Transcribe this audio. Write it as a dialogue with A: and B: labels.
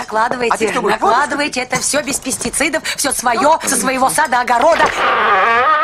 A: накладывайте, накладывайте. Это все без пестицидов, все свое, со своего сада, огорода.